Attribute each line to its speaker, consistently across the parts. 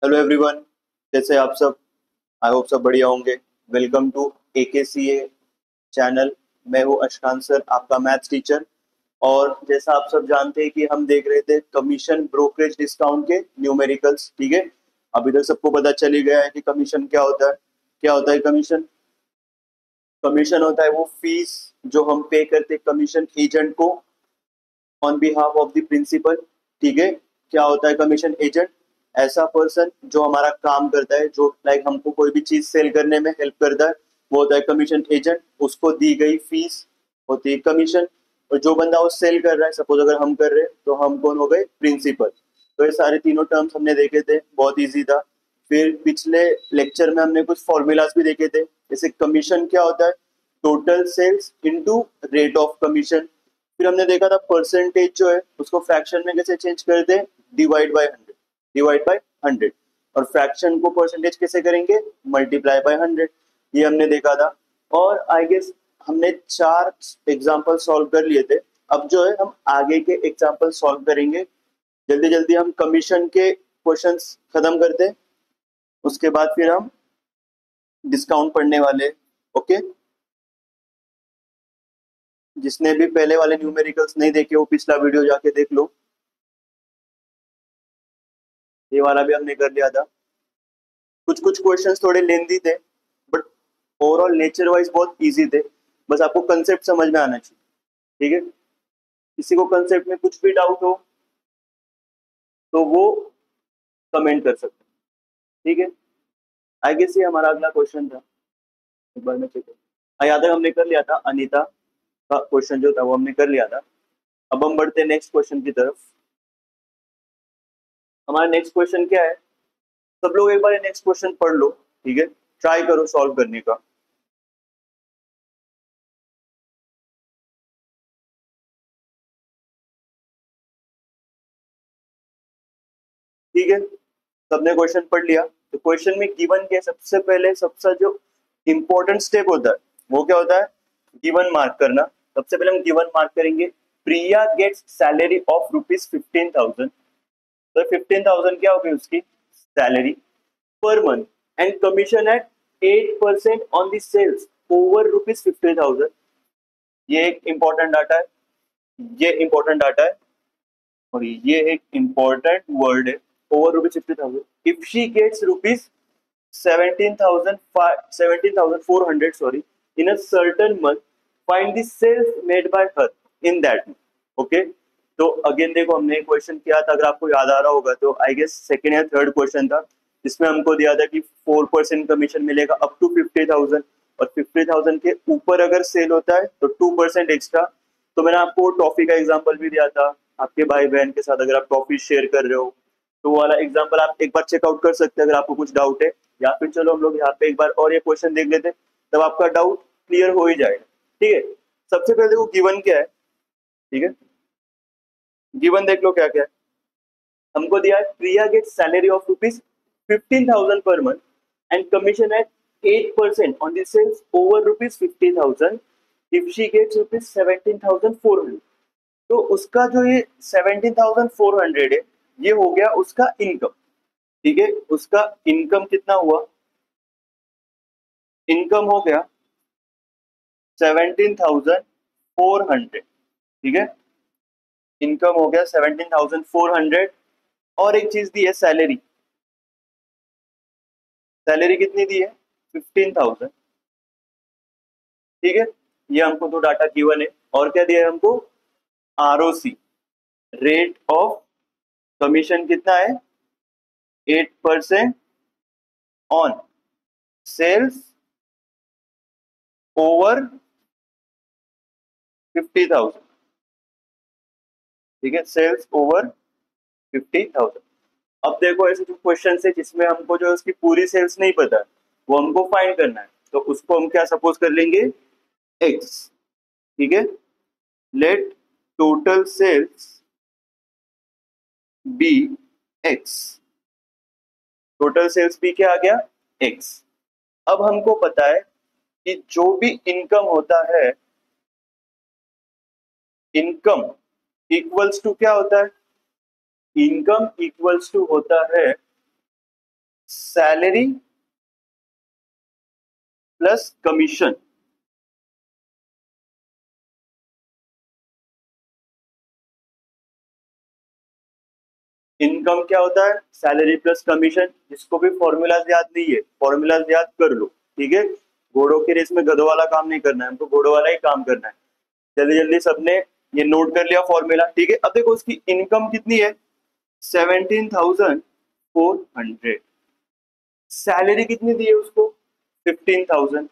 Speaker 1: Hello everyone, कैसे आप सब। आई होप सब बढ़िया होंगे। Welcome to AKCA channel. मैं हूँ अशकान सर, आपका मैथ्स टीचर। और जैसा आप सब जानते हैं कि हम देख रहे थे कमीशन ब्रोकरेज डिस्काउंट के न्यूमेरिकल्स, ठीक है। अभी तक सबको पता चल ही गया है कि कमीशन क्या होता है। क्या होता है कमीशन? कमीशन होता है वो फीस जो हम पे करते हैं कमीशन एजेंट को on behalf of the principal, ठीक है। क्या होता है कमीशन एजेंट? ऐसा पर्सन जो हमारा काम करता है, जो लाइक हमको कोई भी चीज सेल करने में हेल्प करता है, वो होता है कमीशन एजेंट। उसको दी गई फीस होती है कमीशन। और जो बंदा वो सेल कर रहा है, सपोज अगर हम कर रहे हैं तो हम कौन हो गए? प्रिंसिपल। तो ये सारे तीनों टर्म्स हमने देखे थे, बहुत इजी था। फिर पिछले लेक्चर में हमने कुछ फॉर्मूलाज भी देखे थे। जैसे कमीशन क्या होता है? Total sales into rate of commission. फिर हमने देखा था परसेंटेज जो है उसको फ्रैक्शन में कैसे चेंज करते हैं? Divide by 100। और फ्रैक्शन को परसेंटेज कैसे करेंगे? Multiply by 100। ये हमने देखा था। और आई गेस हमने 4 एग्जाम्पल सॉल्व कर लिए थे। अब जो है हम आगे के एग्जाम्पल सॉल्व करेंगे। जल्दी जल्दी हम कमीशन के क्वेश्चंस खत्म करते हैं, उसके बाद फिर हम डिस्काउंट पढ़ने वाले। ओके। जिसने भी पहले वाले न्यूमेरिकल्स नहीं देखे वो पिछला वीडियो जाके देख लो। ये वाला भी हमने कर लिया था। कुछ कुछ क्वेश्चंस थोड़े लेंदी थे, बट ओवरऑल नेचर वाइज बहुत इजी थे। बस आपको कंसेप्ट समझ में आना चाहिए, ठीक है। किसी को कंसेप्ट में कुछ भी डाउट हो तो वो कमेंट कर सकते हैं, ठीक है। आई गेस ये हमारा अगला क्वेश्चन था। एक बार मैं चेक कर, याद है हमने कर लिया था अनीता का क्वेश्चन जो था वो हमने कर लिया था। अब हम बढ़ते हैं नेक्स्ट क्वेश्चन की तरफ। हमारा नेक्स्ट क्वेश्चन क्या है? सब लोग एक बार नेक्स्ट क्वेश्चन पढ़ लो, ठीक है। ट्राई करो सॉल्व करने का। ठीक है, सबने क्वेश्चन पढ़ लिया। तो क्वेश्चन में गिवन के सबसे पहले सबसे जो इंपॉर्टेंट स्टेप होता है वो क्या होता है? गिवन मार्क करना। सबसे पहले हम गिवन मार्क करेंगे। Priya gets salary of ₹15,000। तो 15,000 क्या होगी उसकी salary per month, and commission at 8% on the sales over ₹50,000। ये एक इंपॉर्टेंट डाटा है। ये इंपॉर्टेंट डाटा है और ये एक इंपॉर्टेंट वर्ड है। Over ₹50,000 if she gets ₹17,400 sorry in a certain month, find the sales made by her in that month. Okay. तो अगेन देखो हमने एक क्वेश्चन किया था, अगर आपको याद आ रहा होगा तो आई गेस सेकंड या थर्ड क्वेश्चन था, जिसमें हमको दिया था कि 4% कमीशन मिलेगा अप टू 50,000, और 50,000 के ऊपर अगर सेल होता है तो 2% एक्स्ट्रा। तो मैंने आपको टॉफी का एग्जांपल भी दिया था। आपके भाई बहन के साथ अगर आप टॉफी शेयर कर रहे हो तो वो वाला एग्जांपल आप एक बार चेकआउट कर सकते हैं अगर आपको कुछ डाउट है। या फिर चलो हम लोग यहाँ पे एक बार और ये क्वेश्चन देख लेते, तब आपका डाउट क्लियर हो ही जाएगा, ठीक है। सबसे पहले देखो गिवन क्या है, ठीक है। गिवन देख लो क्या क्या है। हमको दिया है प्रिया get salary of ₹15,000 per month and commission at 8% on the sales over ₹50,000 if she gets ₹17,400। तो उसका जो ये 17,400 है, ये हो गया उसका इनकम, ठीक है। उसका इनकम कितना हुआ? इनकम हो गया 17,400, ठीक है। इनकम हो गया 17,400। और एक चीज दी है सैलरी। सैलरी कितनी दी है? 15,000, ठीक है। ये हमको दो डाटा गिवन है। और क्या दिया है हमको? ROC, रेट ऑफ कमीशन कितना है? 8% ऑन सेल्स ओवर 50,000, ठीक है। Sales over 50,000। अब देखो ऐसे जो क्वेश्चन है जिसमें हमको जो है उसकी पूरी सेल्स नहीं पता है, वो हमको फाइंड करना है। तो उसको हम क्या सपोज कर लेंगे? एक्स, ठीक है। Let total sales be X. Total sales be क्या आ गया? एक्स। अब हमको पता है कि जो भी इनकम होता है, इनकम इक्वल्स टू क्या होता है? इनकम इक्वल्स टू होता है सैलरी प्लस कमीशन। इनकम क्या होता है? Salary plus commission. जिसको भी फॉर्मूलाज याद नहीं है, फॉर्मूलाज याद कर लो, ठीक है। घोड़ों के रेस में गधों वाला काम नहीं करना है, हमको घोड़ों वाला ही काम करना है। जल्दी जल्दी सबने ये नोट कर लिया फॉर्मूला, ठीक है। अब देखो उसकी इनकम कितनी है, 17,400। सैलरी कितनी दी है उसको, 15,000।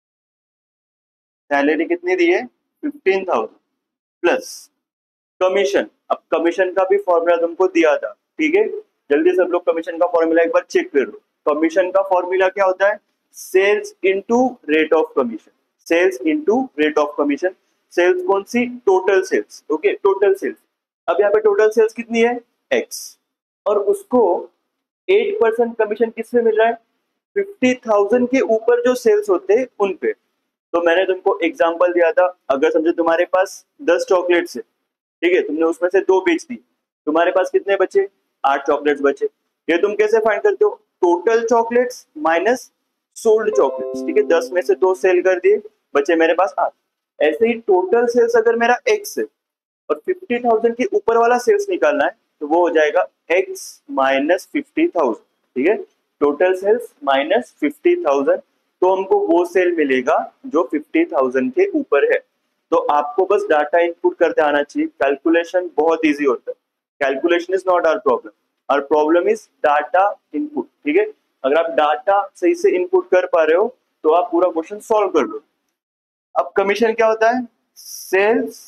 Speaker 1: सैलरी कितनी दी है, 15,000 प्लस कमीशन। अब कमीशन का भी फॉर्मूला तुमको दिया था, ठीक है। जल्दी सब लोग कमीशन का फॉर्मूला एक बार चेक कर लो। कमीशन का फॉर्मूला क्या होता है, sales into rate of commission. Sales into rate of commission. Sales कौन सी, total sales, okay, total sales. अब यहाँ पे टोटल सेल्स कितनी है, एक्स, और उसको 8% कमीशन किस पे मिल रहा है, 50,000 के ऊपर जो सेल्स होते हैं उन पे। तो मैंने तुमको एग्जांपल दिया था, अगर समझो तुम्हारे पास 10 चॉकलेट्स है, ठीक है, तुमने उसमें से 2 बेच दी, तुम्हारे पास कितने बचे, 8 चॉकलेट्स बचे। ये तुम कैसे फाइंड करते हो, total chocolates minus sold chocolates, ठीक है। 10 में से 2 सेल कर दिए, बचे मेरे पास 8। ऐसे ही टोटल सेल्स अगर मेरा एक्स है और 50,000 के ऊपर वाला सेल्स निकालना है, तो वो हो जाएगा एक्स माइनस 50,000, ठीक है। टोटल सेल्स माइनस 50,000, तो हमको वो सेल मिलेगा जो 50,000 के ऊपर है। तो आपको बस डाटा इनपुट करते आना चाहिए, कैलकुलेशन बहुत इजी होता है। Calculation is not our problem, our problem is data input, ठीक है। अगर आप डाटा सही से इनपुट कर पा रहे हो तो आप पूरा क्वेश्चन सॉल्व कर लो। अब कमीशन क्या होता है, सेल्स,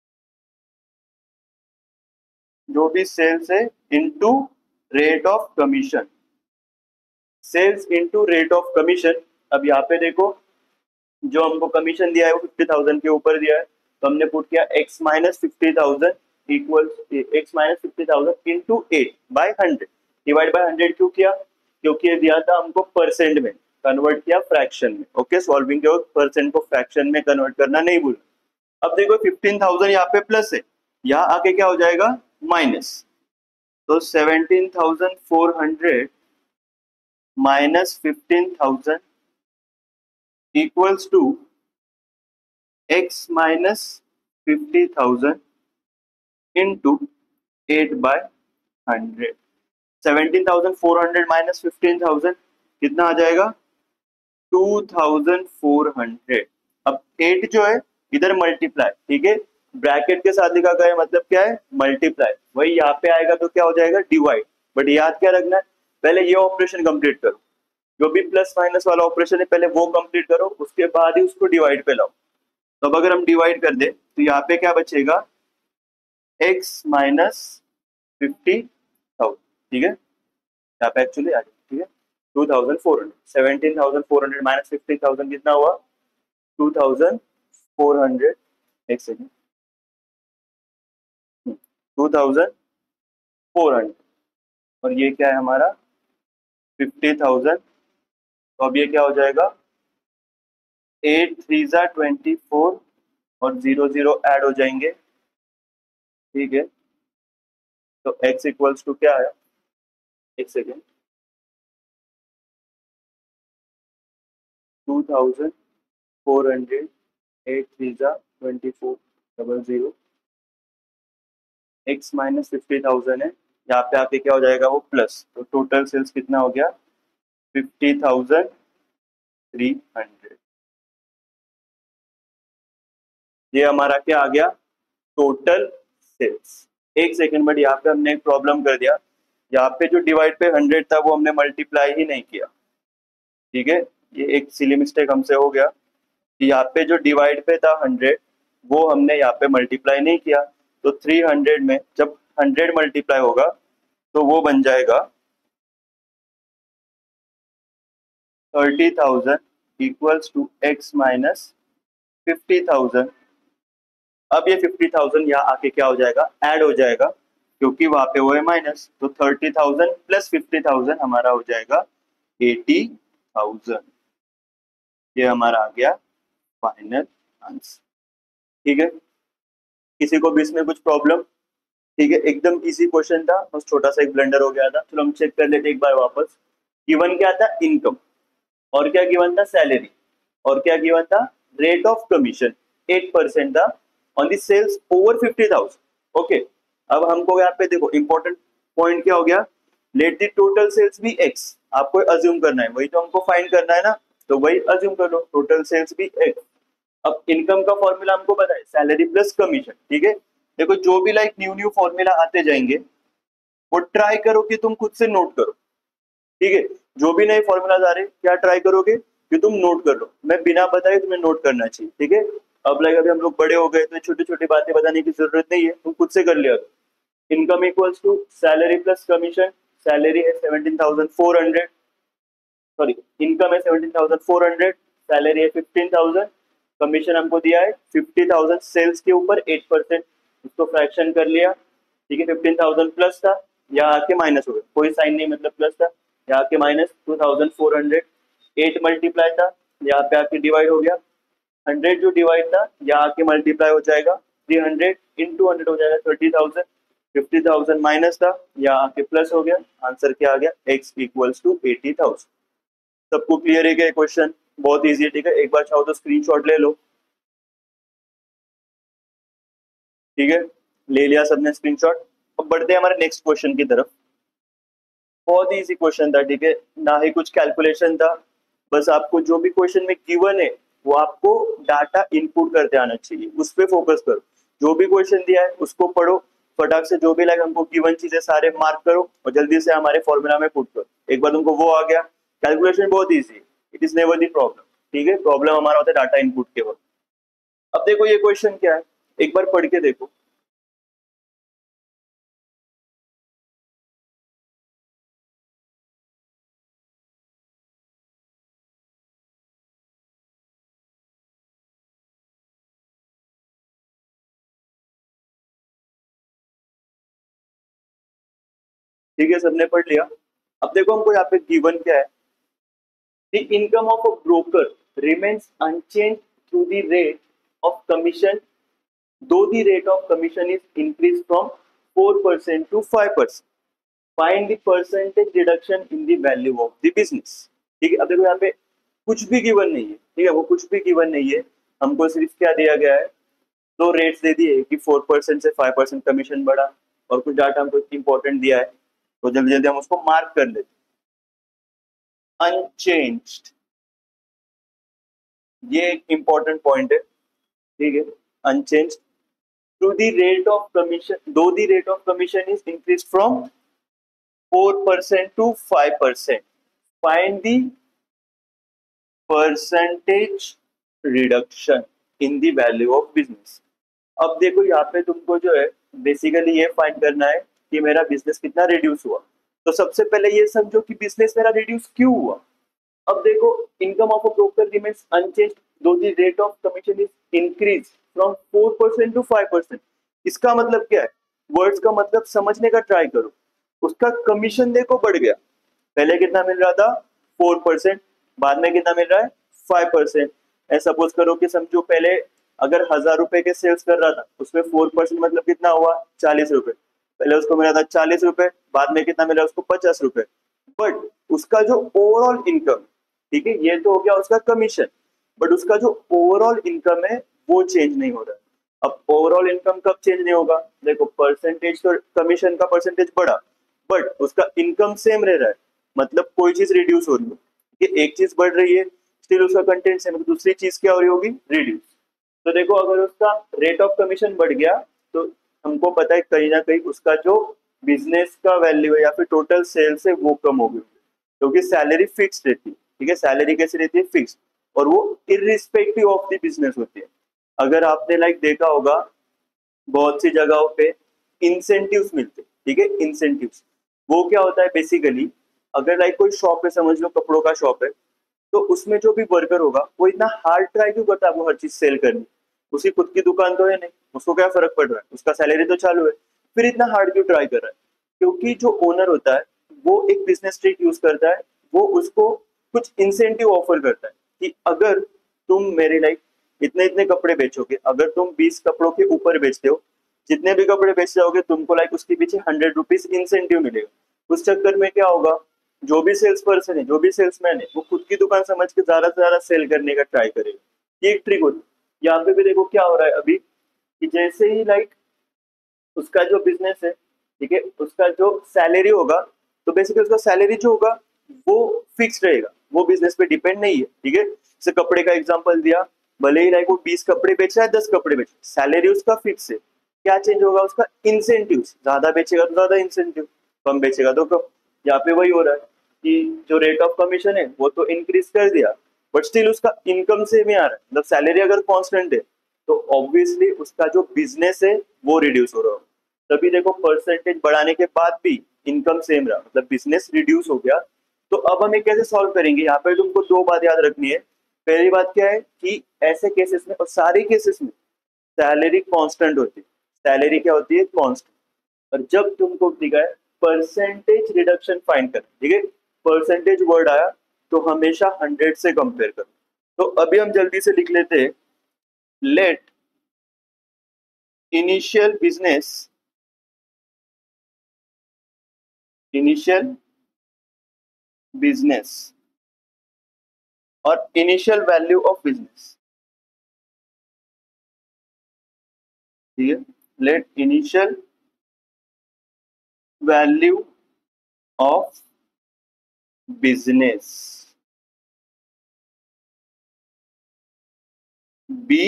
Speaker 1: जो भी सेल्स है into rate of commission. Sales into rate of commission. अब यहाँ पे देखो, जो हमको कमीशन दिया है वो 50,000 के ऊपर दिया है, तो हमने पुट किया x minus 50,000 equal x minus 50,000 into 8/100। Divide by 100 क्यों किया, क्योंकि ये दिया था हमको परसेंट में, कन्वर्ट किया फ्रैक्शन में, ओके। सॉल्विंग के वक्त परसेंट को फ्रैक्शन में कन्वर्ट करना नहीं भूलना। अब देखो 15,000 यहाँ पे प्लस है, यहाँ आके क्या हो जाएगा, माइनस। तो 17,400 minus 15,000 equals to x minus 50,000 into 8/100। 17,400 minus 15,000 कितना आ जाएगा, 2,400। अब 8 जो है इधर मल्टीप्लाई, ठीक है, ब्रैकेट के साथ लिखा गया है, मतलब क्या है, मल्टीप्लाई। वही यहाँ पे आएगा तो क्या हो जाएगा, डिवाइड। बट याद क्या रखना है, पहले ये ऑपरेशन कंप्लीट करो, जो भी प्लस माइनस वाला ऑपरेशन है पहले वो कंप्लीट करो, उसके बाद ही उसको डिवाइड पे लाओ। तो अब अगर हम डिवाइड कर दे तो यहाँ पे क्या बचेगा, x माइनस 50,000, ठीक है। यहाँ पे एक्चुअली आ जाए, ठीक है, 2,400। 17,400 माइनस 50,000 कितना हुआ, 2,400। एक सेकेंड, 2,400, और ये क्या है हमारा 50,000। तो अब ये क्या हो जाएगा, 8 3 ज़ा 24 और 0 0 ऐड हो जाएंगे, ठीक है। तो x इक्वल्स टू क्या है, एक सेकेंड, 2,400, 8 3 ज़ा 24 x माइनस 50,000 है, यहाँ पे आके क्या हो जाएगा वो प्लस। तो टोटल सेल्स कितना हो गया, 50,300। ये हमारा क्या आ गया, टोटल सेल्स। एक सेकेंड, बट यहाँ पे हमने एक प्रॉब्लम कर दिया, यहाँ पे जो डिवाइड पे 100 था वो हमने मल्टीप्लाई ही नहीं किया, ठीक है। ये एक सिली मिस्टेक हमसे हो गया कि यहाँ पे जो डिवाइड पे था 100 वो हमने यहाँ पे मल्टीप्लाई नहीं किया। तो 300 में जब 100 मल्टीप्लाई होगा तो वो बन जाएगा 30,000 इक्वल्स टू x माइनस 50,000। अब ये 50,000 यहाँ आके क्या हो जाएगा, ऐड हो जाएगा, क्योंकि वहां पे वो है माइनस। तो 30,000 प्लस 50,000 हमारा हो जाएगा 80,000। ये हमारा आ गया फाइनल आंसर, ठीक है। किसी को भी इसमें कुछ प्रॉब्लम, ठीक है, एकदम इजी क्वेश्चन था, बस छोटा सा एक ब्लंडर हो गया था। चलो हम चेक कर लेते एक बार वापस। गिवन क्या था, इनकम, और क्या गिवन था, सैलरी, और क्या गिवन था, रेट ऑफ कमीशन 8% था on the sales over 50,000। Okay, अब हमको यहाँ पे देखो इंपॉर्टेंट पॉइंट क्या हो गया, let the total sales be X, आपको अज्यूम करना है, वही तो हमको फाइंड करना है ना, तो वही अज्यूम कर लो, टोटल सेल्स बी एक्स। अब इनकम का फॉर्मूला हमको पता है, सैलरी प्लस कमीशन, ठीक है। देखो जो भी लाइक न्यू न्यू फॉर्मूला आते जाएंगे वो ट्राई करो कि तुम खुद से नोट करो, ठीक है। जो भी नए फॉर्मूलाज आ रहे हैं क्या ट्राई करोगे कि तुम नोट कर लो, मैं बिना बताए तुम्हें नोट करना चाहिए, ठीक है। अब लाइक अभी हम लोग बड़े हो गए तो छोटी छोटी बातें बताने की जरूरत नहीं है, तुम खुद से कर लिया। Income equals to salary plus commission, salary है 17,400, सॉरी इनकम है 17,400, सैलरी है 15,000, कमीशन हमको दिया है 50,000 सेल्स के ऊपर 8%, इसको फ्रैक्शन कर लिया, ठीक है। 15,000 प्लस था, यहाँ आके माइनस हो गया, कोई साइन नहीं मतलब प्लस था, यहाँ के माइनस 2,400, 8 मल्टीप्लाई था, यहाँ पे आके डिवाइड हो गया, 100 जो डिवाइड था यहाँ आके मल्टीप्लाई हो जाएगा, 300 इंटू 100 हो जाएगा 30,000, 50,000 माइनस था, यहाँ आके प्लस हो गया, आंसर क्या आ गया, x इक्वल्स टू 80,000। सबको क्लियर है क्या क्वेश्चन, बहुत इजी है, ठीक है। एक बार चाहो तो स्क्रीनशॉट ले लो, ठीक है, ले लिया सबने स्क्रीनशॉट। अब बढ़ते हैं हमारे नेक्स्ट क्वेश्चन की तरफ। बहुत इजी क्वेश्चन था, ठीक है, ना ही कुछ कैलकुलेशन था, बस आपको जो भी क्वेश्चन में गिवन है वो आपको डाटा इनपुट करते आना चाहिए, उस पर फोकस करो। जो भी क्वेश्चन दिया है उसको पढ़ो, फटाक से जो भी लाइक हमको गिवन चीजें सारे मार्क करो और जल्दी से हमारे फॉर्मूला में पुट करो। एक बार तुमको वो आ गया, कैलकुलेशन बहुत ईजी है, it is never the problem, ठीक है। प्रॉब्लम हमारा होता है डाटा इनपुट के वक्त। अब देखो ये क्वेश्चन क्या है, एक बार पढ़ के देखो। ठीक है, सबने पढ़ लिया। अब देखो हमको यहाँ पे गिवन क्या है, the income of a broker remains unchanged through the rate of commission, though the rate of commission is increased from 4% to 5%. Find the percentage reduction in the value of the business। ठीक है, अब देखो यहाँ पे कुछ भी given नहीं है, ठीक है, वो कुछ भी गिवन नहीं है, हमको सिर्फ क्या दिया गया है, दो रेट्स दे दिए कि 4% से 5% कमीशन बढ़ा, और कुछ डाटा हमको इंपॉर्टेंट दिया है, तो जल्दी जल्दी हम उसको मार्क कर लेते। अनचेंज्ड, ये एक इंपॉर्टेंट पॉइंट है, ठीक है, unchanged to the rate of commission, though the rate of commission is increased from 4% to 5%, find the percentage reduction in the value of business। अब देखो यहाँ पे तुमको जो है बेसिकली ये फाइंड करना है कि मेरा बिजनेस कितना रिड्यूस हुआ, तो सबसे पहले ये समझो कि बिजनेस मेरा रिड्यूस क्यों हुआ। अब देखो income of a broker remains unchanged though the rate of commission is increase from 4% to 5%। इसका मतलब क्या है, वर्ड्स का मतलब समझने का ट्राई करो। उसका कमीशन देखो बढ़ गया, पहले कितना मिल रहा था 4%, बाद में कितना मिल रहा है 5%। ऐसा सपोज करो कि समझो पहले अगर 1,000 रुपए के सेल्स कर रहा था, उसमें 4% मतलब कितना हुआ 40 रुपए, पहले उसको मिला था 40 रुपए, बाद में कितना मिला उसको 50 रुपए, बट उसका जो ओवरऑल इनकम, ठीक है, ये तो हो गया उसका कमीशन, बट उसका जो ओवरऑल इनकम है वो चेंज नहीं हो रहा है। अब ओवरऑल इनकम कब चेंज नहीं होगा, देखो परसेंटेज तो कमीशन का परसेंटेज बढ़ा, बट उसका इनकम सेम रह रहा है, मतलब कोई चीज रिड्यूस हो रही है, कि एक चीज बढ़ रही है स्टिल उसका कंटेंट सेम, दूसरी चीज क्या हो रही होगी, रिड्यूस। तो देखो अगर उसका रेट ऑफ कमीशन बढ़ गया तो हमको पता है कहीं ना कहीं उसका जो बिजनेस का वैल्यू है या फिर टोटल सेल्स है वो कम हो गई, क्योंकि सैलरी फिक्स रहती है, ठीक है, सैलरी कैसे रहती है, फिक्स, और वो इरिस्पेक्टिव ऑफ द बिजनेस होती है। अगर आपने लाइक देखा होगा बहुत सी जगहों पे इंसेंटिव्स मिलते, ठीक है, इंसेंटिव्स वो क्या होता है बेसिकली, अगर लाइक कोई शॉप है, समझ लो कपड़ों का शॉप है, तो उसमें जो भी वर्कर होगा वो इतना हार्ड ट्राई क्यों करता है वो हर चीज सेल करनी, उसकी खुद की दुकान तो है नहीं, उसको क्या फर्क पड़ रहा है, उसका सैलरी तो चालू है, फिर इतना हार्ड क्यों ट्राई कर रहा है, क्योंकि जो ओनर होता है वो एक बिजनेस ट्रिक यूज करता है, वो उसको कुछ इंसेंटिव ऑफर करता है कि अगर तुम मेरे लाइक इतने इतने कपड़े बेचोगे, अगर तुम 20 कपड़ों के ऊपर बेचते हो, जितने भी कपड़े बेच जाओगे तुमको लाइक उसके पीछे 100 रुपीज इंसेंटिव मिलेगा। उस चक्कर में क्या होगा, जो भी सेल्स पर्सन है, जो भी सेल्समैन है, वो खुद की दुकान समझ के ज्यादा से ज्यादा सेल करने का ट्राई करेगा। ये एक ट्रिक होती है। यहाँ पे भी देखो क्या हो रहा है अभी, कि जैसे ही लाइक उसका जो बिजनेस है, ठीक है, उसका जो सैलरी होगा, तो बेसिकली उसका सैलरी जो होगा वो फिक्स रहेगा, वो बिजनेस पे डिपेंड नहीं है, ठीक है। जैसे कपड़े का एग्जांपल दिया, भले ही लाइक वो 20 कपड़े बेच रहा है, 10 कपड़े बेच रहा है, सैलरी उसका फिक्स है। क्या चेंज होगा उसका? इंसेंटिव, ज्यादा बेचेगा तो ज्यादा इंसेंटिव, कम बेचेगा तो कम। यहाँ पे वही हो रहा है कि जो रेट ऑफ कमीशन है वो तो इंक्रीज कर दिया, बट स्टिल उसका इनकम सेम ही आ रहा है। मतलब सैलरी अगर कांस्टेंट है तो ऑब्वियसली उसका जो बिजनेस है वो रिड्यूस हो रहा है। तभी देखो परसेंटेज बढ़ाने के बाद भी इनकम सेम रहा, मतलब बिजनेस रिड्यूस हो गया। तो अब हमें कैसे सॉल्व करेंगे? यहाँ पे तुमको दो बात याद रखनी है। पहली बात क्या है कि ऐसे केसेस में और सारे केसेस में सैलरी कांस्टेंट होती है। सैलरी क्या होती है? कांस्टेंट। और जब तुमको दिखा है परसेंटेज रिडक्शन फाइंड कर, ठीक है, परसेंटेज वर्ड आया तो हमेशा 100 से कंपेयर करो। तो अभी हम जल्दी से लिख लेते हैं, let initial business, initial business और इनिशियल वैल्यू ऑफ बिजनेस, ठीक है, let initial value of business be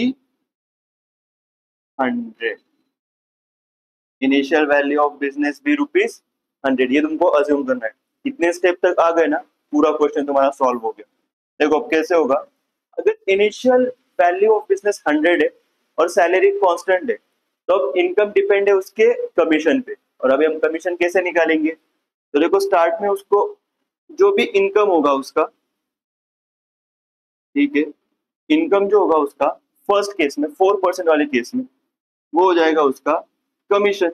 Speaker 1: 100, initial value of business be ₹100। ये तुमको अज्यूम करना है। कितने स्टेप तक आ गए ना, पूरा क्वेश्चन तुम्हारा सॉल्व हो गया। देखो अब कैसे होगा, अगर इनिशियल वैल्यू ऑफ बिजनेस 100 है और सैलरी कांस्टेंट है, तो अब इनकम डिपेंड है उसके कमीशन पे। और अभी हम कमीशन कैसे निकालेंगे? तो देखो स्टार्ट में उसको जो भी इनकम होगा उसका, ठीक है, इनकम जो होगा उसका फर्स्ट केस में 4% वाले केस में वो हो जाएगा उसका कमीशन।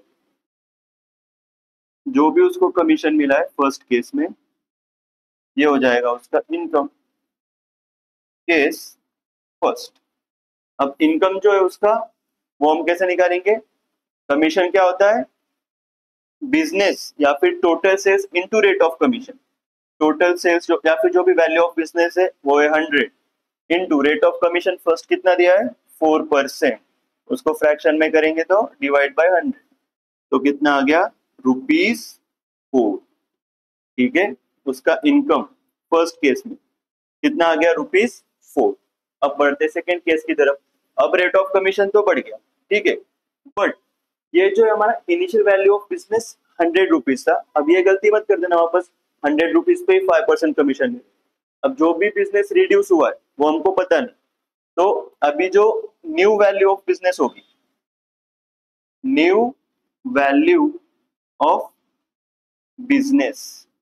Speaker 1: जो भी उसको कमीशन मिला है फर्स्ट केस में, ये हो जाएगा उसका इनकम, केस फर्स्ट। अब इनकम जो है उसका वो हम कैसे निकालेंगे? कमीशन क्या होता है? बिजनेस या फिर total sales into rate of commission. Total sales जो या फिर जो भी वैल्यू ऑफ बिजनेस है वो है 100 into rate of commission first कितना दिया है? 4%। उसको फ्रैक्शन में करेंगे तो डिवाइड बाय 100, तो कितना आ गया? ₹4। ठीक है, उसका इनकम फर्स्ट केस में कितना आ गया? ₹4। अब बढ़ते सेकेंड केस की तरफ। अब रेट ऑफ कमीशन तो बढ़ गया, ठीक है, बट ये जो हमारा इनिशियल वैल्यू ऑफ बिजनेस ₹100 था, अब ये गलती मत कर देना वापस, ₹100 पे 5% कमीशन है। अब जो भी बिजनेस रिड्यूस हुआ है वो हमको पता नहीं, तो अभी जो न्यू वैल्यू ऑफ बिजनेस होगी, new value of business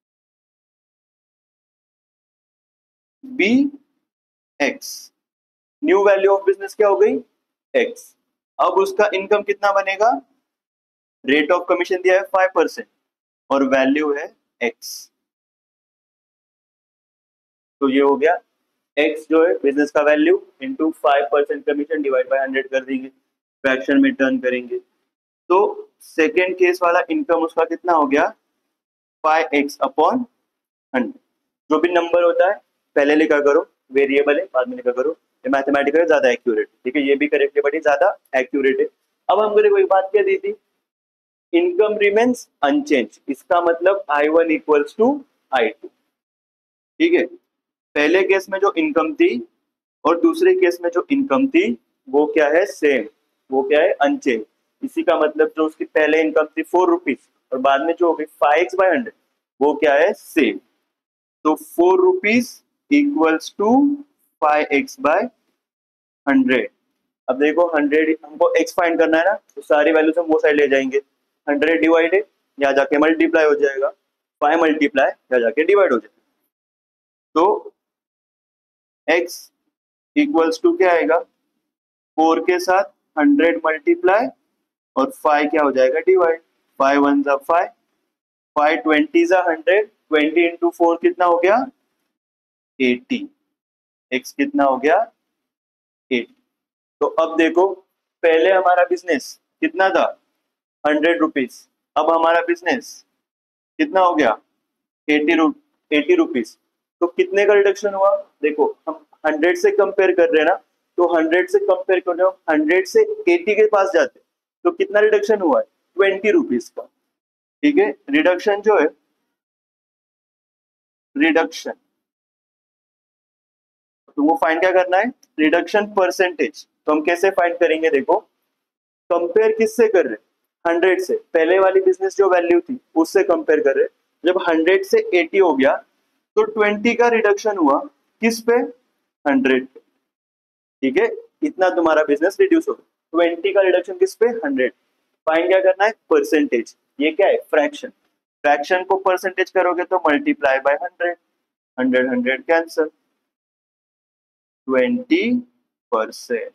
Speaker 1: be X, new value of business क्या हो गई? एक्स। अब उसका इनकम कितना बनेगा? रेट ऑफ कमीशन दिया है 5% और वैल्यू है एक्स, तो ये हो गया एक्स जो है बिजनेस का value into 5% commission divide by 100 कर देंगे, फ्रैक्शन में टर्न करेंगे। तो सेकेंड केस वाला इनकम उसका कितना हो गया? 5x upon 100। जो भी नंबर होता है पहले लिखा करो, वेरिएबल है बाद में लिखा करो, ये मैथमेटिकल ज्यादा एक्यूरेट, ठीक है, ये भी करेक्ट है बट ये ज्यादा एक्यूरेट है। अब हमको देखो एक बात क्या दी थी, इनकम रिमेन्स अनचेंज, इसका मतलब I1 इक्वल्स टू I2, ठीक है। पहले केस में जो इनकम थी और दूसरे केस में जो इनकम थी वो क्या है? सेम, वो क्या है? अनचेंज। इसी का मतलब जो उसकी पहले इनकम थी ₹4 और बाद में जो हो गई 5x/100 वो क्या है? सेम। तो ₹4 इक्वल्स टू 5x/100। अब देखो 100 हमको x फाइंड करना है ना, तो सारी वैल्यूज हम वो साइड ले जाएंगे। 100 डिवाइड है, यहाँ जाके मल्टीप्लाई हो जाएगा, 5 मल्टीप्लाई यहाँ जाके डिवाइड हो जाएगा। तो x इक्वल्स टू क्या आएगा? 4 के साथ 100 मल्टीप्लाई और 5 क्या हो जाएगा? डिवाइड। 5 1 जा 5, 5 20 जा 100, 20 इंटू 4 कितना हो गया? 80। x कितना हो गया? 80। तो अब देखो पहले हमारा बिजनेस कितना था? ₹100। अब हमारा बिजनेस कितना हो गया? 80 ₹80। तो कितने का रिडक्शन हुआ? देखो हम 100 से कंपेयर कर रहे हैं ना, तो 100 से कंपेयर कर रहे हो, 100 से 80 के पास जाते तो कितना रिडक्शन हुआ है? ₹20 का। ठीक है, रिडक्शन जो है, रिडक्शन तुमको फाइंड क्या करना है? Reduction percentage. तो हम कैसे फाइंड करेंगे? देखो कंपेयर किससे कर रहे हैं? 100 से, पहले वाली बिजनेस जो वैल्यू थी उससे कंपेयर कर रहे हैं। जब 100 से 80 हो गया तो 20 का रिडक्शन हुआ किस पे? 100 पे। ठीक है, इतना तुम्हारा बिजनेस रिड्यूस हो गया। 20 का रिडक्शन किस पे? 100। फाइंड क्या करना है? परसेंटेज। ये क्या है? फ्रैक्शन। फ्रैक्शन को परसेंटेज करोगे तो मल्टीप्लाई बाय 100, 100 100 कैंसल, 20%।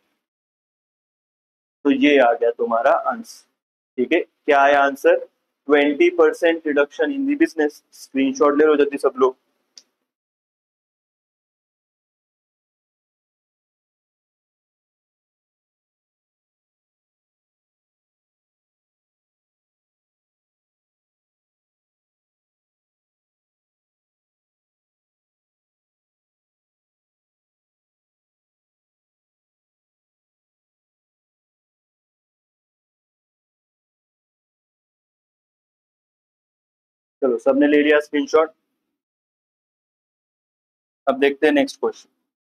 Speaker 1: तो ये आ गया तुम्हारा आंसर। ठीक है, क्या है answer? 20% reduction in the business. Screenshot ले लो जल्दी सब लोग। चलो सबने ले लिया स्क्रीनशॉट। अब देखते हैं नेक्स्ट क्वेश्चन।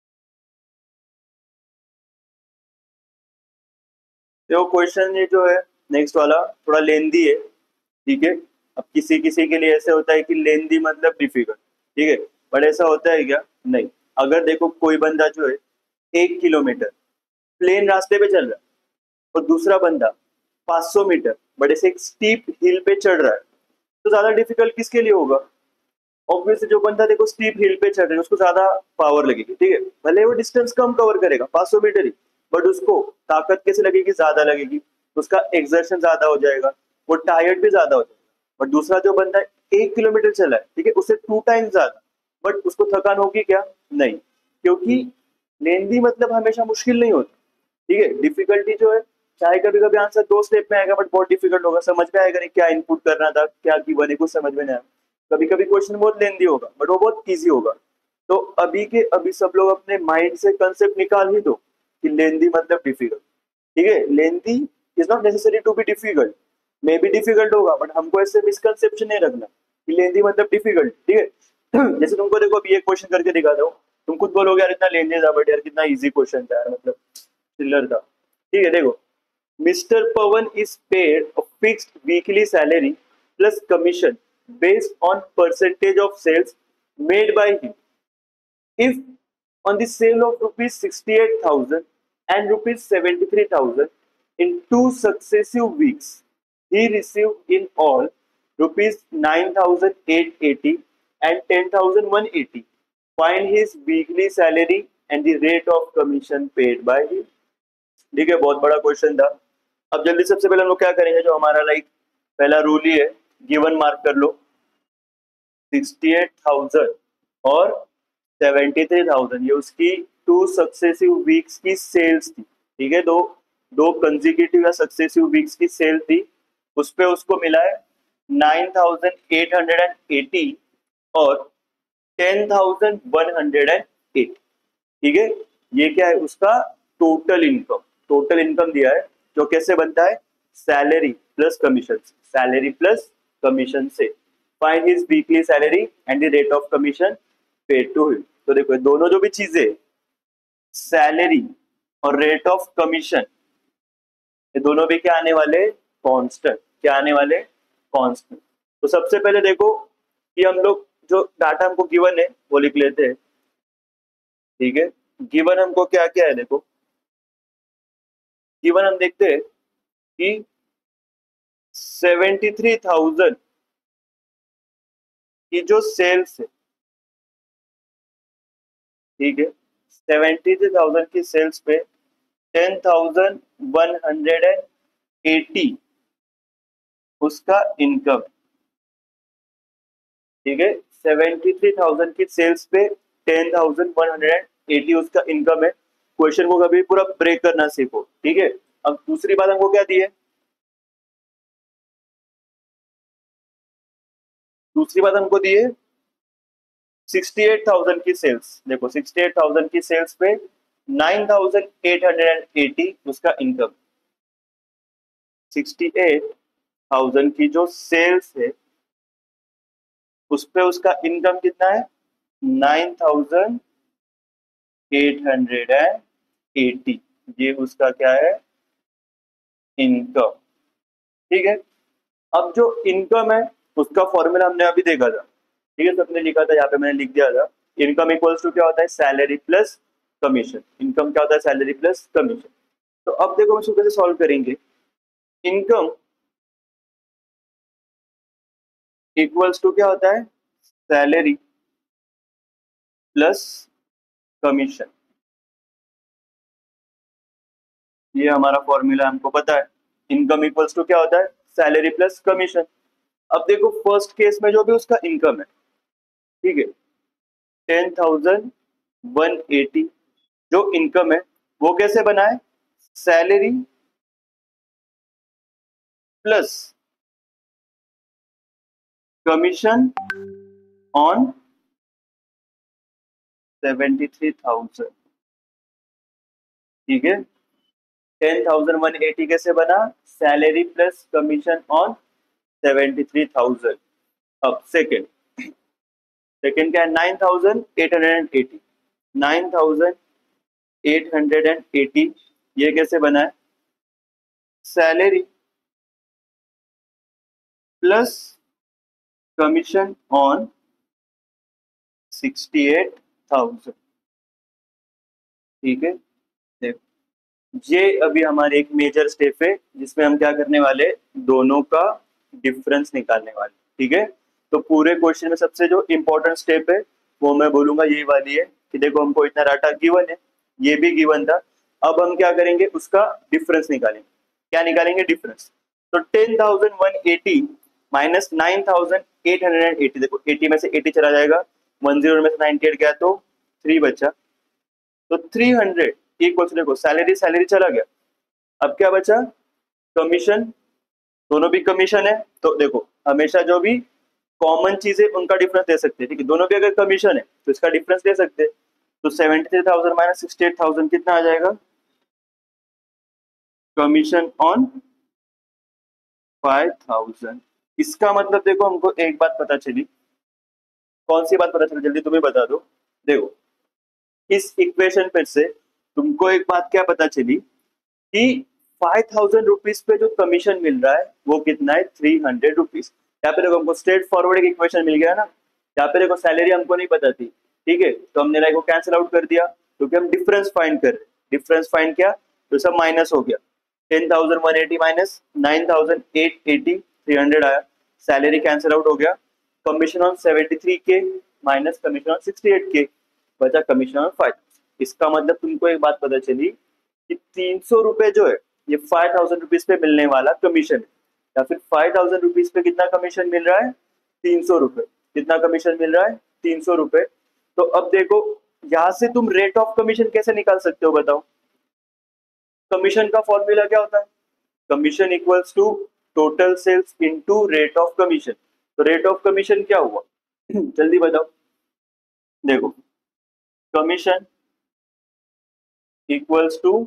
Speaker 1: देखो क्वेश्चन ये जो है नेक्स्ट वाला थोड़ा लेंदी है। ठीक है, अब किसी किसी के लिए ऐसे होता है कि लेंदी मतलब डिफिकल्ट। ठीक है, बट ऐसा होता है क्या? नहीं। अगर देखो कोई बंदा जो है 1 किलोमीटर प्लेन रास्ते पे चल रहा है और दूसरा बंदा 500 मीटर बड़े से एक स्टीप हिल पे चढ़ रहा है, तो ज्यादा डिफिकल्ट किसके लिए होगा? ऑब्वियसली जो बंदा देखो स्टीप हिल पे चढ़ रहा है उसको ज्यादा पावर लगेगी। ठीक है, भले वो डिस्टेंस कम कवर करेगा 500 मीटर ही, बट उसको ताकत कैसे लगेगी? ज्यादा लगेगी। उसका एक्सर्शन ज्यादा हो जाएगा, वो टायर्ड भी ज्यादा हो जाएगा। बट दूसरा जो बंदा 1 किलोमीटर चला है, ठीक है, उससे 2 टाइम्स ज्यादा, बट उसको थकान होगी क्या? नहीं, क्योंकि लेंदी मतलब हमेशा मुश्किल नहीं होता। ठीक है, डिफिकल्टी जो है चाहे कभी कभी आंसर 2 स्टेप में आएगा बट बहुत डिफिकल्ट होगा, समझ में आएगा नहीं क्या इनपुट करना था, क्या की बने, कुछ समझ में नहीं आया। कभी कभी क्वेश्चन बहुत लेंदी होगा बट वो बहुत इजी होगा। तो अभी के अभी सब लोग अपने माइंड से कंसेप्ट निकाल ही दो कि लेंदी मतलब डिफिकल्ट। ठीक है, lengthy is not necessary to be difficult. May be difficult होगा बट हमको ऐसे मिसकंसेप्शन नहीं रखना कि लेंदी मतलब डिफिकल्ट। ठीक है, जैसे तुमको देखो अभी एक क्वेश्चन करके दिखा दो, तुम खुद बोलोगे यार इतना लेंदी था बट यार कितना इजी क्वेश्चन था यार, मतलब चिल्लर था। ठीक है, देखो Mr. Pawan is paid a fixed weekly salary plus commission based on percentage of sales made by him. If on the sale of rupees 68,000 and rupees 73,000 in 2 successive weeks, he received in all rupees 9,880 and 10,180. Find his weekly salary and the rate of commission paid by him. ठीक है, बहुत बड़ा question था। अब जल्दी सबसे पहले हम लोग क्या करेंगे, जो हमारा लाइक पहला रूल ही है, गिवन मार्क कर लो। 68,000 और 73,000 ये उसकी 2 सक्सेसिव वीक्स की सेल्स थी। ठीक है, दो दो कंजिक्यूटिव या सक्सेसिव वीक्स की सेल थी, उस पे उसको मिला है 9,880 और 10,108। ठीक है, ये क्या है? उसका टोटल इनकम। टोटल इनकम दिया है जो कैसे बनता है? Salary plus commission, salary plus commission से। Find his weekly salary and the rate of commission paid to him. तो देखो दोनों जो भी चीजें, सैलरी और रेट ऑफ कमीशन, ये दोनों भी क्या आने वाले? कांस्टेंट। क्या आने वाले? कांस्टेंट। तो सबसे पहले देखो कि हम लोग जो डाटा हमको गिवन है वो लिख लेते हैं। ठीक है, गिवन हमको क्या क्या है? देखो गिवन हम देखते हैं कि 73,000 की जो सेल्स है, ठीक है, 73,000 की सेल्स पे 10,180 उसका इनकम। ठीक है, 73,000 की सेल्स पे 10,180 उसका इनकम है। क्वेश्चन को कभी पूरा ब्रेक करना सीखो। ठीक है, अब दूसरी बात हमको क्या दी है? दूसरी बात हमको दी है 68,000 की सेल्स, देखो 68,000 की सेल्स पे 9,880 उसका इनकम। 68,000 की जो सेल्स है उस पे उसका इनकम कितना है, 9,880, ये उसका क्या है, इनकम। ठीक है, अब जो इनकम है उसका फॉर्मूला हमने अभी देखा था, ठीक है, सबने लिखा था, यहाँ पे मैंने लिख दिया था। इनकम इक्वल्स टू क्या होता है, सैलरी प्लस कमीशन। इनकम क्या होता है, सैलरी प्लस कमीशन। तो अब देखो हम इसको कैसे सॉल्व करेंगे। इनकम इक्वल्स टू क्या होता है, सैलरी प्लस कमीशन। ये हमारा फॉर्मूला हमको पता है। इनकम इक्वल्स टू क्या होता है, सैलरी प्लस कमीशन। अब देखो फर्स्ट केस में जो भी उसका इनकम है, ठीक है, 10,180 जो इनकम है वो कैसे बना है, सैलरी प्लस कमीशन ऑन 73,000। ठीक है, 10,180 कैसे बना, सैलरी प्लस कमीशन ऑन 73,000। अब सेकेंड, सेकेंड क्या है, 9,880। 9,880 ये कैसे बना है, सैलरी प्लस कमीशन ऑन 68,000। ठीक है, देखो ये अभी हमारे एक मेजर स्टेप है जिसमें हम क्या करने वाले, दोनों का डिफरेंस निकालने वाले। ठीक है, तो पूरे क्वेश्चन में सबसे जो इंपॉर्टेंट स्टेप है वो मैं बोलूंगा यही वाली है कि देखो हमको इतना डाटा गिवन है, ये भी गिवन था, अब हम क्या करेंगे, उसका डिफरेंस निकालेंगे। क्या निकालेंगे, डिफरेंस। तो 10,180 माइनस 9,880, देखो 80 में से 80 चला जाएगा, 10 में से 98 गया तो 3 बचा, तो 300 इक्वल्स, देखो सैलरी सैलरी चला गया, अब क्या बचा, कमीशन। दोनों भी कमीशन है, तो देखो हमेशा जो भी कॉमन चीज है उनका डिफरेंस दे सकते हैं। ठीक है, दोनों भी अगर कमीशन है तो इसका डिफरेंस दे सकते हैं। तो 73,000 माइनस 68,000 कितना आ जाएगा, कमीशन ऑन 5,000। इसका मतलब देखो हमको एक बात पता चली, कौन सी बात पता चली, जल्दी तुम्हें बता दो। देखो इस इक्वेशन पे से तुमको एक बात क्या पता चली कि 5,000 रुपीज पे जो कमीशन मिल रहा है वो कितना है, 300 रुपीज। यहाँ पे देखो हमको स्ट्रेट फॉरवर्ड एक इक्वेशन मिल गया ना, यहाँ पे देखो सैलरी हमको नहीं पता थी, ठीक है, तो हमने लाइक को कैंसिल आउट कर दिया क्योंकि हम डिफरेंस फाइंड कर रहे। डिफरेंस फाइंड किया तो सब माइनस हो गया, 10,180 माइनस 9,880, 300 आया, सैलरी कैंसिल आउट हो गया, commission on 73K minus commission on 68K, बचा कमीशन ऑन 5। इसका मतलब तुमको एक बात पता चली कि 300 रुपए जो है ये 5,000 रुपीज पे मिलने वाला कमीशन है, या फिर 5,000 रुपीज पे कितना कमीशन मिल रहा है, 300 रुपए। कितना कमीशन मिल रहा है, 300 रुपए। तो अब देखो यहां से तुम रेट ऑफ कमीशन कैसे निकाल सकते हो, बताओ। कमीशन का फॉर्मूला क्या होता है, commission equals to total sales into rate of commission. तो रेट ऑफ कमीशन क्या हुआ, जल्दी बताओ। देखो commission equals to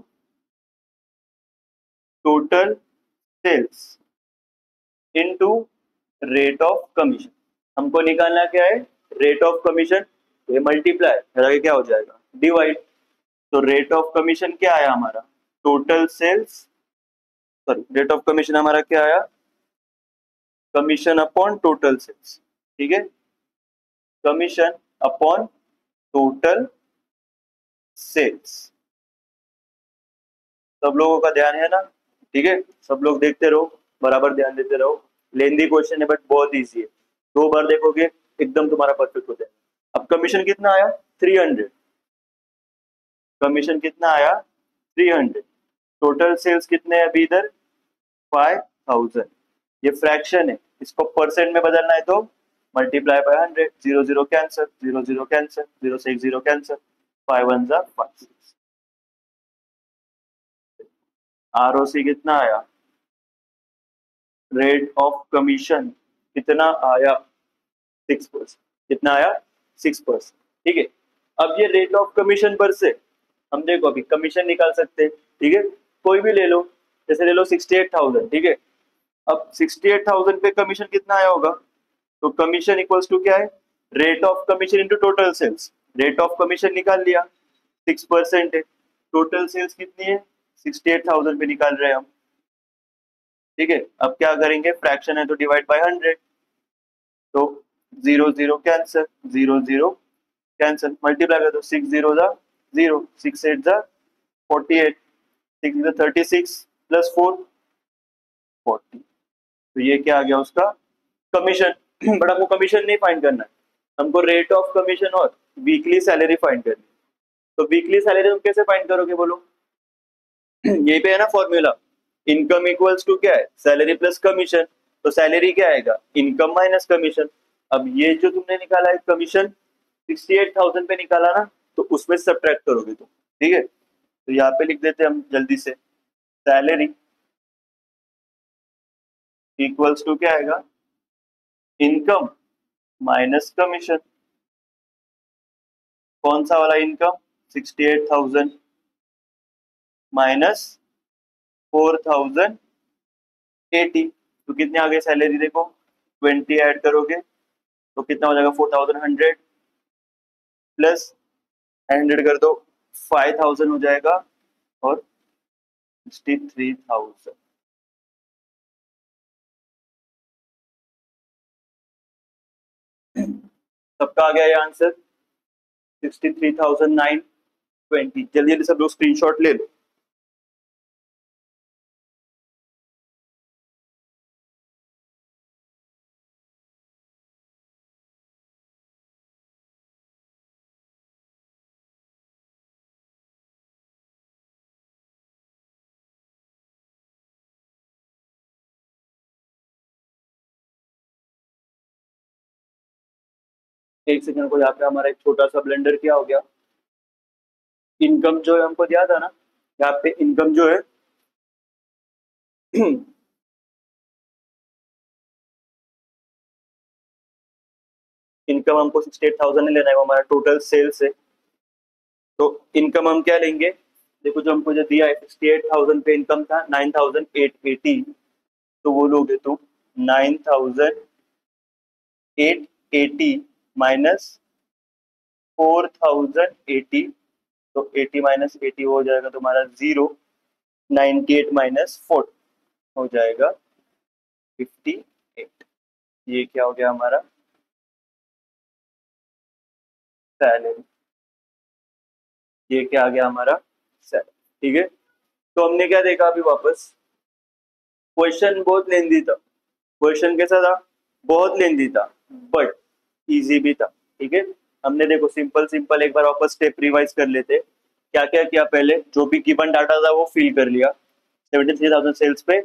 Speaker 1: total sales into rate of commission. हमको निकालना क्या है, रेट ऑफ कमीशन, ये मल्टीप्लाई क्या हो जाएगा, डिवाइड। तो रेट ऑफ कमीशन क्या आया हमारा, total sales, sorry rate of commission हमारा क्या आया, कमीशन अपॉन टोटल सेल्स। ठीक है, कमीशन अपॉन टोटल सेल्स। सब लोगों का ध्यान है ना, ठीक है, सब लोग देखते रहो, बराबर ध्यान देते रहो। लेंदी क्वेश्चन है बट बहुत इजी है, 2 बार देखोगे एकदम तुम्हारा परफेक्ट हो जाएगा। अब कमीशन कितना आया, 300। कमीशन कितना आया, 300। टोटल सेल्स कितने हैं अभी इधर, 5,000। ये फ्रैक्शन है, इसको परसेंट में बदलना है तो मल्टीप्लाई बाय 100, 0 0 कैंसर, 0 0 कैंसर, 0 से 1 0 कैंसर, 5 1 जा 5। आरओसी कितना आया, रेट ऑफ कमीशन कितना आया, 6%। कितना आया, 6%। ठीक है, अब ये रेट ऑफ कमीशन पर से हम देखो अभी कमीशन निकाल सकते हैं। ठीक है, कोई भी ले लो, जैसे ले लो 68,000। ठीक है, अब 68,000 पे कमीशन कितना आया होगा, तो कमीशन इक्वल्स टू क्या है, rate of commission into total sales. Rate of commission निकाल लिया, 6% है, टोटल सेल्स कितनी है, 68,000 पे निकाल रहे हैं हम। ठीक है, अब क्या करेंगे, फ्रैक्शन है तो डिवाइड बाय 100, तो 0 0 कैंसिल, 0 0 कैंसिल, मल्टीप्लाई कर दो, 6 0 जा 0, 6 8 जा 48, 6 जा 36 प्लस 4 40। तो ये क्या आ गया उसका कमीशन। बट हमको कमीशन नहीं फाइंड करना है, हमको रेट ऑफ कमीशन और वीकली सैलरी फाइंड करनी है। तो वीकली सैलरी तुम कैसे फाइंड करोगे बोलो, यही पे है ना फॉर्मूला, इनकम इक्वल्स टू क्या है, सैलरी प्लस कमीशन। तो सैलरी क्या आएगा, इनकम माइनस कमीशन। अब ये जो तुमने निकाला है कमीशन 68,000 पे निकाला ना, तो उसमें सब्ट्रैक्ट करोगे तुम। ठीक है, तो यहाँ पे लिख देते हैं हम जल्दी से, सैलरी इक्वल्स टू क्या आएगा, इनकम माइनस कमीशन। कौन सा वाला इनकम, 68,000 माइनस 4,080, तो कितने आ गए सैलरी देखो, 20 ऐड करोगे तो कितना हो जाएगा, 4,100 प्लस 100 कर दो 5,000 हो जाएगा, और 63,000। सबका आ गया ये आंसर, 63,920। जल्दी जल्दी सब लोग स्क्रीनशॉट ले लो। एक सेकंड को, यहाँ पे हमारा एक छोटा सा ब्लेंडर क्या हो गया, इनकम जो है हमको दिया था ना, यहाँ पे इनकम जो है इनकम हमको 68,000 लेना है, वो हमारा टोटल सेल्स है। तो इनकम हम क्या लेंगे, देखो जो हमको जो दिया है 68,000 पे इनकम था 9,880, तो वो लोगे तुम 9,880 माइनस 4,080, तो 80 माइनस 80 हो जाएगा तुम्हारा 0, 98 माइनस 4 हो जाएगा 58। ये क्या हो गया हमारा सैलरी, ये क्या आ गया हमारा सैलरी। ठीक है, तो हमने क्या देखा अभी वापस, क्वेश्चन बहुत लेंदी था, क्वेश्चन कैसा था, बहुत लेंदी था, बट इजी भी था। ठीक है, हमने देखो सिंपल सिंपल एक बार वापस स्टेप रिवाइज कर लेते, क्या क्या किया, पहले जो भी गिवन डाटा था वो फिल कर लिया। 73,000 सेल्स पे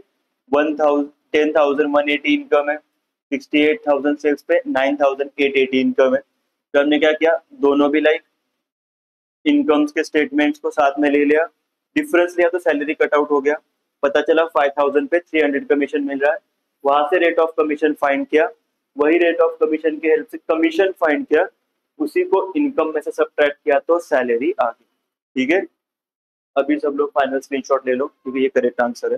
Speaker 1: 10,180 इनकम है, 68,000 सेल्स पे 9,880 इनकम है। तो हमने क्या किया, दोनों भी लाइक इनकम्स के स्टेटमेंट्स को साथ में ले लिया, डिफरेंस लिया तो सैलरी कट आउट हो गया, पता चला 5,000 पे 300 कमीशन मिल रहा है। वहां से रेट ऑफ कमीशन फाइंड किया, वही रेट ऑफ कमीशन की हेल्प से कमीशन फाइंड किया, उसी को इनकम में से सब्ट्रैक्ट किया तो सैलरी आ गई। ठीक है, अभी सब लोग फाइनल स्क्रीनशॉट ले लो क्योंकि ये करेक्ट आंसर है।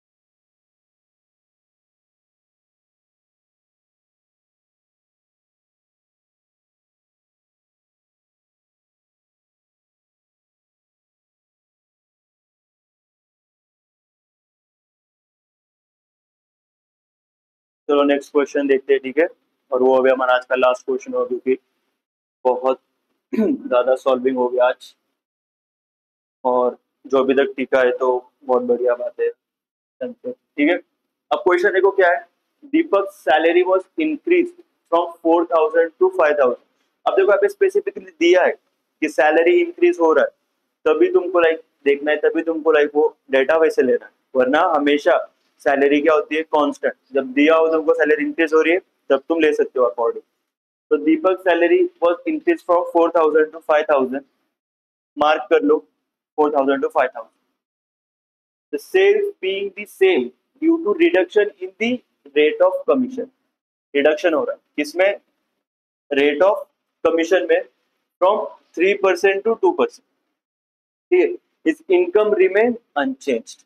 Speaker 1: चलो नेक्स्ट क्वेश्चन देखते हैं। ठीक है, और वो अभी हमारा आज का लास्ट क्वेश्चन होगा क्योंकि बहुत ज्यादा सॉल्विंग हो गया आज, और जो अभी तक टीका है तो बहुत बढ़िया बात है। ठीक है, अब क्वेश्चन देखो क्या है, Deepak salary was increase from 4,000 to 5,000। अब देखो यहाँ पे स्पेसिफिकली दिया है कि सैलरी इंक्रीज हो रहा है, तभी तुमको लाइक देखना है, तभी तुमको लाइक वो डेटा वैसे लेना है, वरना हमेशा सैलरी क्या होती है कांस्टेंट, जब दिया हो तुमको सैलरी इंक्रीज हो रही है तब तुम ले सकते हो अकॉर्डिंग। तो Deepak salary was increase from 4,000 to 5,000, mark कर लो 4,000 to 5,000, the sales being the same due to reduction in the rate of commission। Reduction हो रहा है किसमें, रेट ऑफ कमीशन में फ्रॉम 3% to 2%, ठीक है। इस इनकम रिमेन अनचेंज्ड,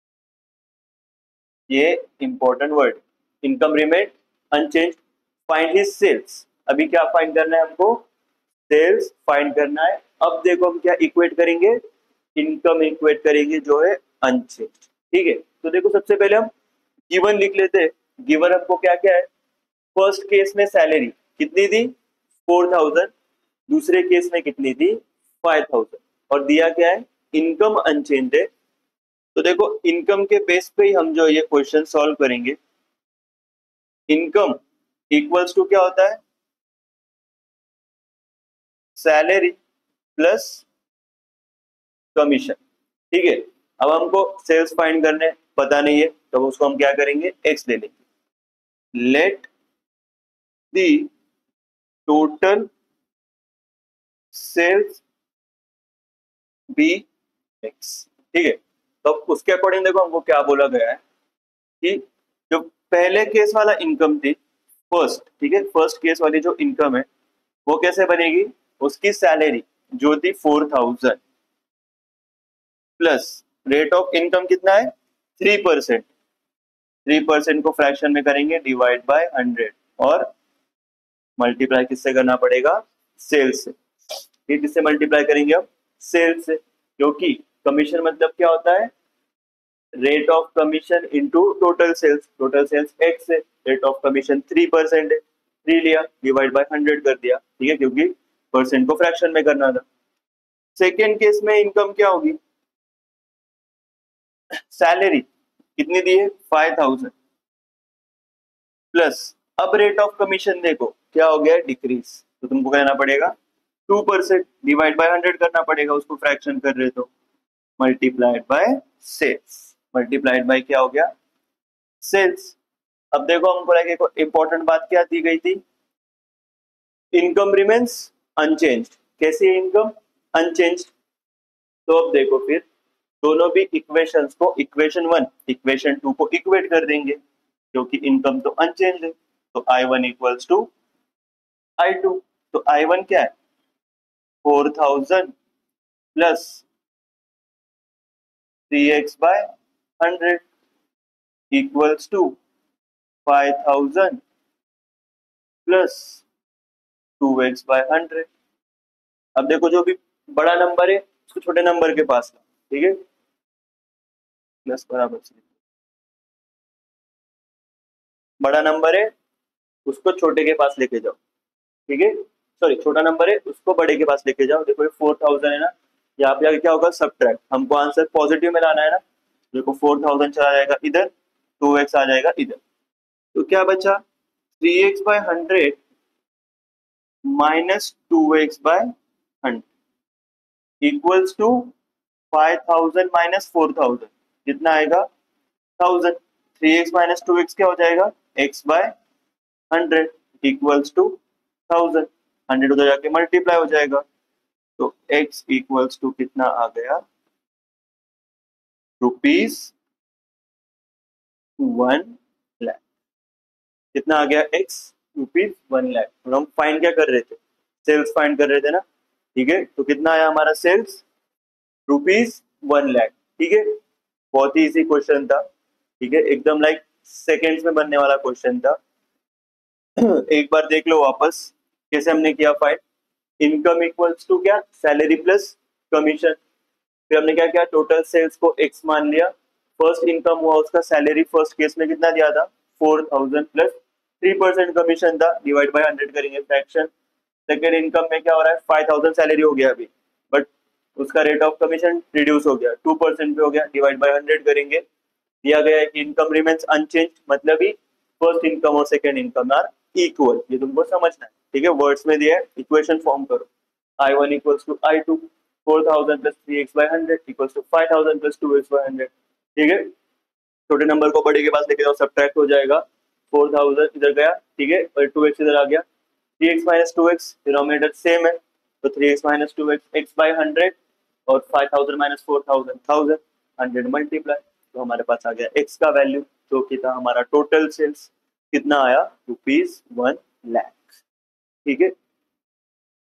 Speaker 1: ये important word, income remain unchanged. Find his sales, अभी क्या फाइंड करना है हमको, सेल्स फाइंड करना है। अब देखो हम क्या इक्वेट करेंगे, इनकम इक्वेट करेंगे जो है अनचेंज्ड, ठीक है। तो देखो सबसे पहले हम गिवन लिख लेते हैं। गिवन हमको क्या क्या है, फर्स्ट केस में सैलरी कितनी थी 4000, दूसरे केस में कितनी थी 5000, और दिया क्या है इनकम अनचेंज है। तो देखो इनकम के बेस पे ही हम जो ये क्वेश्चन सॉल्व करेंगे। इनकम इक्वल्स टू क्या होता है, सैलरी प्लस कमीशन, ठीक है। अब हमको सेल्स फाइंड करने पता नहीं है, तो उसको हम क्या करेंगे, एक्स ले लेंगे। Let the total sales be x, ठीक है। तो उसके अकॉर्डिंग देखो हमको क्या बोला गया है कि जो पहले केस वाला इनकम थी फर्स्ट, ठीक है, फर्स्ट केस वाली जो इनकम है वो कैसे बनेगी, उसकी सैलरी जो थी 4000 प्लस रेट ऑफ इनकम कितना है 3%, 3% को फ्रैक्शन में करेंगे डिवाइड बाय 100 और मल्टीप्लाई किससे करना पड़ेगा, सेल्स से। ये किससे मल्टीप्लाई करेंगे अब, सेल्स से, क्योंकि कमीशन मतलब क्या होता है, rate of commission into total sales, total sales x है, रेट ऑफ कमीशन 3% है, 3 लिया डिवाइड बाय 100 कर दिया, ठीक है, क्योंकि परसेंट को फ्रैक्शन में करना था। सेकेंड केस में इनकम क्या होगी, सैलरी कितनी दी है 5000 प्लस, अब रेट ऑफ कमीशन देखो क्या हो गया डिक्रीज, तो तुमको कहना पड़ेगा 2% डिवाइड बाय 100 करना पड़ेगा, उसको फ्रैक्शन कर रहे तो multiplied by sales, multiplied by क्या हो गया सेल्स। अब देखो हमको लगे इंपॉर्टेंट बात क्या दी गई थी, इनकम रिमेन्स अनचेंज्ड, कैसी है इनकम अनचेंज्ड। तो अब देखो फिर दोनों भी इक्वेशंस को इक्वेशन 1 इक्वेशन 2 को इक्वेट कर देंगे, क्योंकि इनकम तो अनचेंज है। तो I1 इक्वल्स टू I2, तो I1 क्या है 4000 plus 3x by 100 equals to 5000 plus 2x by 100। अब देखो जो भी बड़ा नंबर है उसको छोटे नंबर के पास ला, ठीक है, प्लस बराबर से बड़ा नंबर है उसको छोटे के पास लेके जाओ, ठीक है, सॉरी छोटा नंबर है उसको बड़े के पास लेके जाओ। देखो ये 4000 है ना, यहाँ पे आगे क्या होगा सब्ट्रैक्ट, हमको आंसर पॉजिटिव में लाना है ना, देखो 4000 चला जाएगा इधर, 2x आ जाएगा इधर, तो क्या बचा 3x by 100 minus 2x by 100 equals to 5000 minus 4000 कितना आएगा 1000, 3x माइनस 2x क्या हो जाएगा x बाय 100 इक्वल्स टू 1000, 100 उधर जाके मल्टीप्लाई हो जाएगा, तो x इक्वल्स टू कितना आ गया ₹1,00,000, कितना आ गया x ₹1,00,000। और हम फाइंड क्या कर रहे थे, सेल्स फाइंड कर रहे थे ना, ठीक है, तो कितना आया हमारा सेल्स ₹1,00,000, ठीक है। बहुत ही इजी क्वेश्चन था, ठीक है, एकदम लाइक सेकेंड्स में बनने वाला क्वेश्चन था। एक बार देख लो वापस कैसे हमने किया फाइंड, इनकम इक्वल्स टू क्या सैलरी प्लस कमीशन, फिर हमने क्या किया टोटल सेल्स को x मान लिया, फर्स्ट इनकम हुआ उसका सैलरी फर्स्ट केस में कितना दिया था 4000 प्लस 3% कमीशन था डिवाइड बाय 100 करेंगे फ्रैक्शन। सेकेंड इनकम में क्या हो रहा है 5000 सैलरी हो गया अभी, बट उसका रेट ऑफ कमीशन रिड्यूस हो गया 2% पे हो गया डिवाइड बाय 100 करेंगे, दिया गया है कि इनकम रिमेन्स अनचेंज, मतलब ही फर्स्ट इनकम और सेकेंड इनकम आर इक्वल, ये तुमको समझना है, ठीक है, वर्ड्स में दिया है इक्वेशन फॉर्म करो, I1 equals to I2, 4000 plus 3x by 100 equals to 5000 plus 2x by 100, ठीक है, छोटे नंबर को बड़े के पास लेके जाओ सब्ट्रैक्ट हो जाएगा, 4000 इधर गया, ठीक है, और 2x इधर आ गया, 3x minus 2x denominator same है, तो 3x minus 2x x bye 100 और 5000 माइनस 4000 1000, 100 मल्टीप्लाई, तो हमारे पास आ गया x का वैल्यू जो कि था हमारा टोटल सेल्स, कितना आया ₹1,00,000, ठीक है।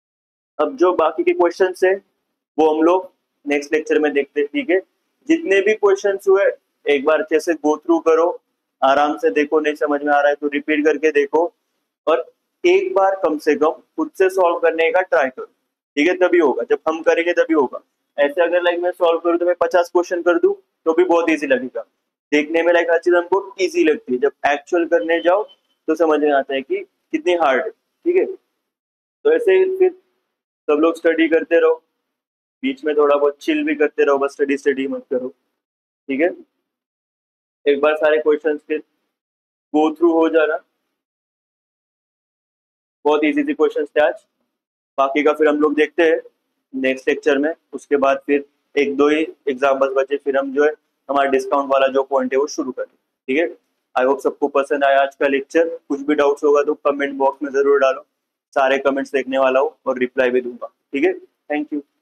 Speaker 1: अब जो बाकी के क्वेश्चंस है वो हम लोग नेक्स्ट लेक्चर में देखते हैं, ठीक है। जितने भी क्वेश्चंस हुए एक बार अच्छे से गो थ्रू करो, आराम से देखो, नहीं समझ में आ रहा है तो रिपीट करके देखो, और एक बार कम से कम खुद से सॉल्व करने का ट्राई करो, ठीक है। तभी होगा, जब हम करेंगे तभी होगा। ऐसे अगर लाइक मैं सॉल्व करूँ तो मैं 50 क्वेश्चन कर दूं तो भी बहुत इजी लगेगा, देखने में लाइक हर चीज हमको इजी लगती है, जब एक्चुअल करने जाओ तो समझ में आता है कि कितनी हार्ड है, ठीक है। तो ऐसे ही फिर सब लोग स्टडी करते रहो, बीच में थोड़ा बहुत चिल भी करते रहो, बस स्टडी स्टडी मत करो, ठीक है। एक बार सारे क्वेश्चंस फिर गो थ्रू हो जाना, बहुत इजी इजी क्वेश्चंस थे आज। बाकी का फिर हम लोग देखते हैं नेक्स्ट लेक्चर में, उसके बाद फिर एक दो ही एग्जाम्पल्स बचे, फिर हम जो है हमारा डिस्काउंट वाला जो पॉइंट है वो शुरू करें, ठीक है। आई होप सबको पसंद आया आज का लेक्चर। कुछ भी डाउट्स होगा तो कमेंट बॉक्स में जरूर डालो, सारे कमेंट्स देखने वाला हूँ और रिप्लाई भी दूंगा, ठीक है। Thank you.